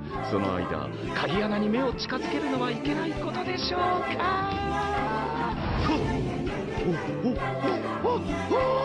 その間鍵穴に目を近づけるのはいけないことでしょうか。ほっほっほっほっほっほっ